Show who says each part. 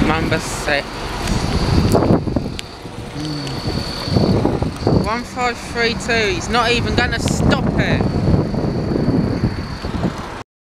Speaker 1: Number 6. 1532. He's not even going to stop it.